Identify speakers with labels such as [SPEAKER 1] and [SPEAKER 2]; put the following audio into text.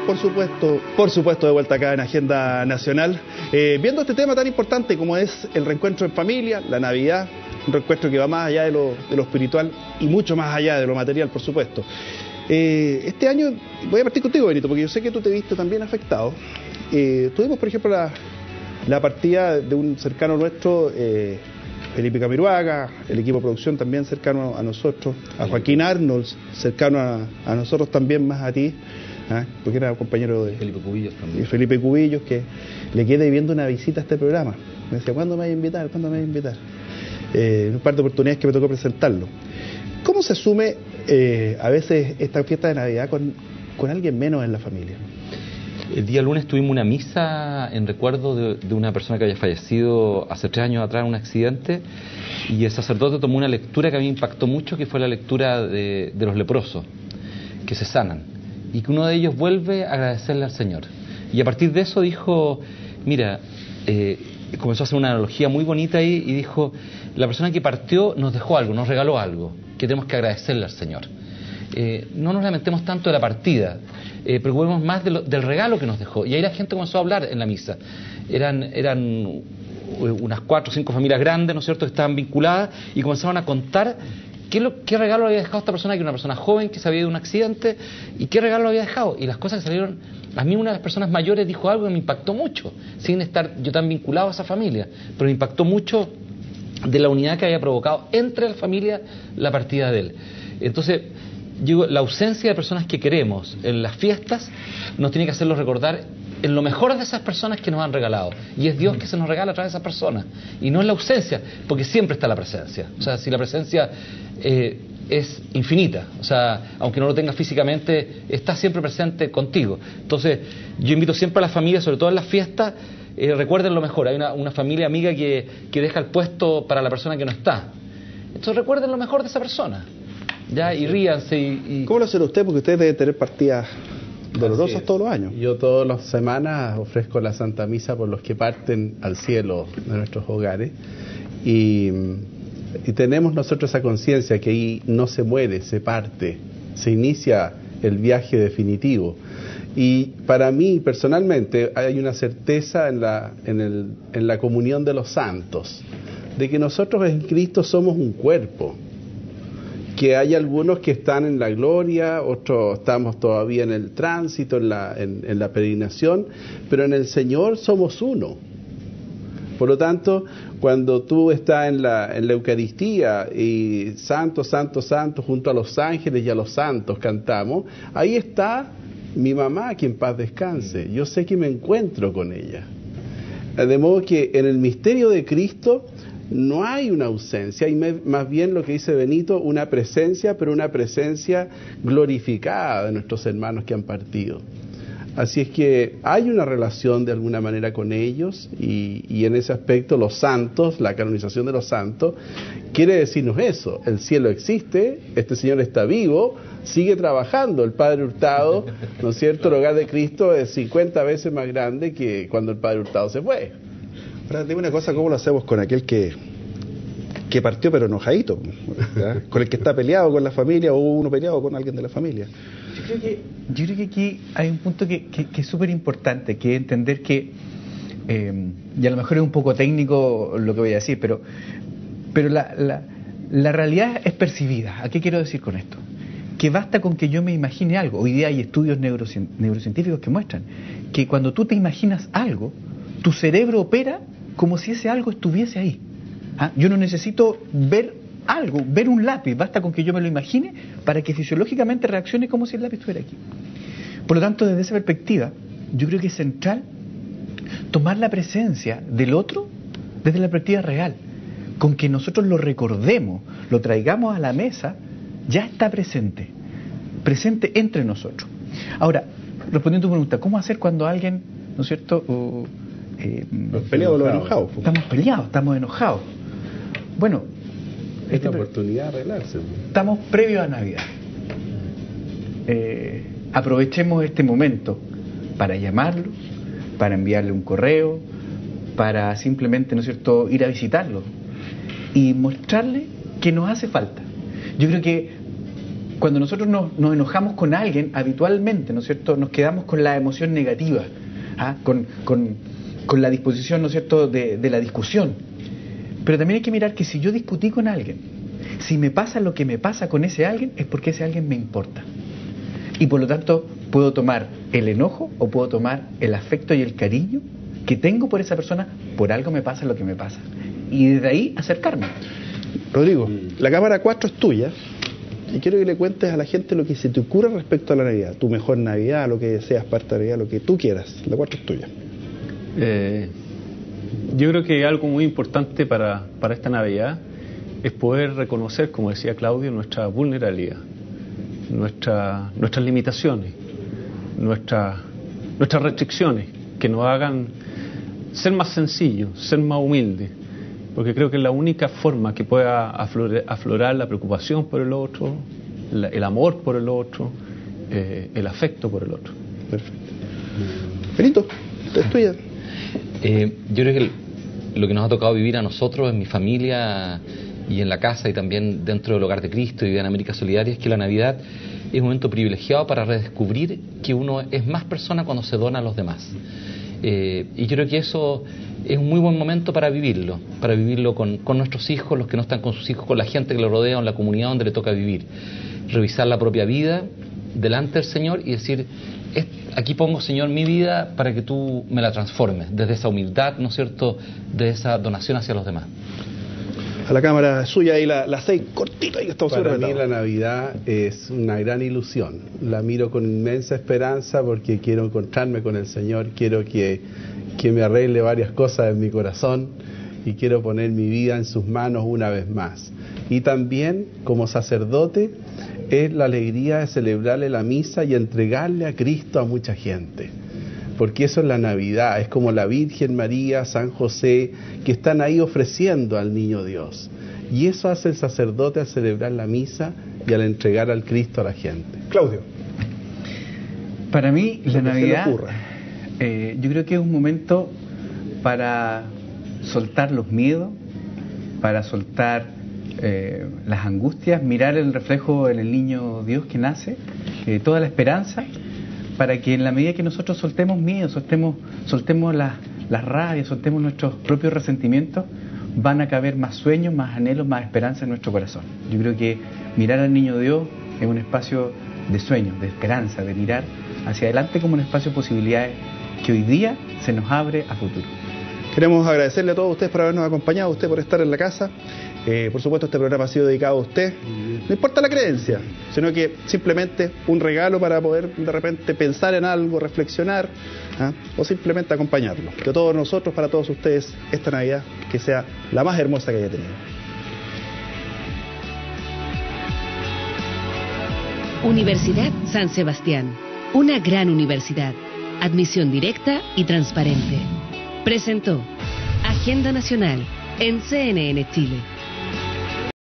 [SPEAKER 1] por supuesto, de vuelta acá en Agenda Nacional, viendo este tema tan importante como es el reencuentro en familia, la Navidad, un reencuentro que va más allá de lo espiritual y mucho más allá de lo material, por supuesto. Este año, voy a partir contigo, Benito, porque yo sé que tú te viste también afectado. Tuvimos, por ejemplo, la partida de un cercano nuestro, Felipe Camiroaga, el equipo de producción también cercano a nosotros, a Joaquín Arnold, cercano a nosotros también, más a ti, porque era compañero de
[SPEAKER 2] Felipe Cubillos también.
[SPEAKER 1] Felipe Cubillos, que le quedé debiendo una visita a este programa. Me decía, ¿cuándo me vas a invitar? ¿Cuándo me vas a invitar? Un par de oportunidades que me tocó presentarlo. ¿Cómo se asume a veces esta fiesta de Navidad con alguien menos en la familia?
[SPEAKER 2] El día lunes tuvimos una misa en recuerdo de una persona que había fallecido hace 3 años atrás en un accidente, y el sacerdote tomó una lectura que a mí me impactó mucho, que fue la lectura de los leprosos que se sanan, y que uno de ellos vuelve a agradecerle al Señor. Y a partir de eso dijo, mira, comenzó a hacer una analogía muy bonita ahí, y dijo, la persona que partió nos dejó algo, nos regaló algo, que tenemos que agradecerle al Señor. No nos lamentemos tanto de la partida, preocupemos más del regalo que nos dejó. Y ahí la gente comenzó a hablar en la misa. Eran unas 4 o 5 familias grandes, ¿no es cierto?, que estaban vinculadas, y comenzaron a contar qué regalo había dejado esta persona, que era una persona joven que se había ido de un accidente, y qué regalo había dejado. Y las cosas que salieron, a mí una de las personas mayores dijo algo que me impactó mucho, sin estar yo tan vinculado a esa familia, pero me impactó mucho de la unidad que había provocado entre la familia la partida de él. Entonces, digo, la ausencia de personas que queremos en las fiestas nos tiene que hacerlo recordar en lo mejor de esas personas que nos han regalado, y es Dios que se nos regala a través de esas personas, y no es la ausencia, porque siempre está la presencia. O sea, si la presencia es infinita, o sea, aunque no lo tengas físicamente, está siempre presente contigo. Entonces, yo invito siempre a las familias, sobre todo en las fiestas, recuerden lo mejor. Hay una familia amiga que deja el puesto para la persona que no está. Entonces recuerden lo mejor de esa persona, ya, y ríanse.
[SPEAKER 1] ¿Cómo lo hace usted? Porque usted debe tener partidas dolorosas todos los años.
[SPEAKER 3] Yo todas las semanas ofrezco la Santa Misa por los que parten al cielo de nuestros hogares, y tenemos nosotros esa conciencia que ahí no se muere, se parte, se inicia el viaje definitivo. Y para mí personalmente hay una certeza en la comunión de los santos, de que nosotros en Cristo somos un cuerpo, que hay algunos que están en la gloria, otros estamos todavía en el tránsito, en la peregrinación, pero en el Señor somos uno. Por lo tanto, cuando tú estás en la Eucaristía y Santo, Santo, Santo, junto a los ángeles y a los santos cantamos, ahí está mi mamá, que en paz descanse. Yo sé que me encuentro con ella. De modo que en el misterio de Cristo no hay una ausencia, hay más bien lo que dice Benito, una presencia, pero una presencia glorificada de nuestros hermanos que han partido. Así es que hay una relación de alguna manera con ellos, y en ese aspecto los santos, la canonización de los santos, quiere decirnos eso: el cielo existe, este Señor está vivo, sigue trabajando. El Padre Hurtado, ¿no es cierto?, el hogar de Cristo es 50 veces más grande que cuando el Padre Hurtado se fue.
[SPEAKER 1] Ahora, dime una cosa, ¿cómo lo hacemos con aquel que partió pero enojadito? Con el que está peleado con la familia, o uno peleado con alguien de la familia.
[SPEAKER 4] Yo creo que aquí hay un punto que es súper importante, que es entender que, y a lo mejor es un poco técnico lo que voy a decir, pero la realidad es percibida. ¿A qué quiero decir con esto? Que basta con que yo me imagine algo. Hoy día hay estudios neurocientíficos que muestran que cuando tú te imaginas algo, tu cerebro opera como si ese algo estuviese ahí. Yo no necesito ver algo, ver un lápiz, basta con que yo me lo imagine para que fisiológicamente reaccione como si el lápiz estuviera aquí. Por lo tanto, desde esa perspectiva, yo creo que es central tomar la presencia del otro desde la perspectiva real. Con que nosotros lo recordemos, lo traigamos a la mesa, ya está presente entre nosotros. Ahora, respondiendo a tu pregunta, ¿cómo hacer cuando alguien, ¿no es cierto?,
[SPEAKER 1] los peleados, los enojados.
[SPEAKER 4] Estamos peleados, estamos enojados. Bueno,
[SPEAKER 3] es la oportunidad de arreglarse.
[SPEAKER 4] Estamos previo a Navidad. Aprovechemos este momento para llamarlos, para enviarle un correo, para simplemente, ¿no es cierto?, ir a visitarlos y mostrarle que nos hace falta. Yo creo que cuando nosotros nos enojamos con alguien, habitualmente, ¿no es cierto?, nos quedamos con la emoción negativa, con la disposición, ¿no es cierto?, de la discusión. Pero también hay que mirar que si yo discutí con alguien, si me pasa lo que me pasa con ese alguien, es porque ese alguien me importa. Y por lo tanto, puedo tomar el enojo o puedo tomar el afecto y el cariño que tengo por esa persona, por algo me pasa lo que me pasa. Y desde ahí acercarme.
[SPEAKER 1] Rodrigo, la cámara 4 es tuya y quiero que le cuentes a la gente lo que se te ocurra respecto a la Navidad, tu mejor Navidad, lo que deseas para esta Navidad, lo que tú quieras. La 4 es tuya.
[SPEAKER 5] Yo creo que algo muy importante para esta Navidad es poder reconocer, como decía Claudio, nuestra vulnerabilidad, nuestras limitaciones, nuestras restricciones, que nos hagan ser más sencillos, ser más humildes, porque creo que es la única forma que pueda aflorar la preocupación por el otro, el amor por el otro, el afecto por el otro.
[SPEAKER 1] Perfecto. Benito, es tuya.
[SPEAKER 2] Yo creo que lo que nos ha tocado vivir a nosotros, en mi familia y en la casa y también dentro del Hogar de Cristo y de América Solidaria, es que la Navidad es un momento privilegiado para redescubrir que uno es más persona cuando se dona a los demás. Y creo que eso es un muy buen momento para vivirlo con nuestros hijos, los que no están con sus hijos, con la gente que lo rodea, en la comunidad donde le toca vivir. Revisar la propia vida delante del Señor y decir: aquí pongo, Señor, mi vida para que tú me la transformes, desde esa humildad, ¿no es cierto?, de esa donación hacia los demás.
[SPEAKER 1] A la cámara suya ahí, la 6, cortito ahí que estamos
[SPEAKER 3] Para mí
[SPEAKER 1] sobre
[SPEAKER 3] la Navidad es una gran ilusión. La miro con inmensa esperanza porque quiero encontrarme con el Señor, quiero que me arregle varias cosas en mi corazón y quiero poner mi vida en sus manos una vez más. Y también, como sacerdote, es la alegría de celebrarle la misa y entregarle a Cristo a mucha gente. Porque eso es la Navidad, es como la Virgen María, San José, que están ahí ofreciendo al Niño Dios. Y eso hace el sacerdote al celebrar la misa y al entregar al Cristo a la gente.
[SPEAKER 1] Claudio.
[SPEAKER 4] Para mí, la Navidad, yo creo que es un momento para soltar los miedos, para soltar las angustias, mirar el reflejo en el Niño Dios que nace, toda la esperanza, para que en la medida que nosotros soltemos miedo, soltemos las rabias, soltemos nuestros propios resentimientos, van a caber más sueños, más anhelos, más esperanza en nuestro corazón. Yo creo que mirar al Niño Dios es un espacio de sueños, de esperanza, de mirar hacia adelante como un espacio de posibilidades que hoy día se nos abre a futuro.
[SPEAKER 1] Queremos agradecerle a todos ustedes por habernos acompañado, a usted por estar en la casa. Por supuesto, este programa ha sido dedicado a usted. No importa la creencia, sino que simplemente un regalo para poder de repente pensar en algo, reflexionar, o simplemente acompañarlo. De todos nosotros, para todos ustedes, esta Navidad que sea la más hermosa que haya tenido.
[SPEAKER 6] Universidad San Sebastián, una gran universidad, admisión directa y transparente. Presentó Agenda Nacional en CNN Chile.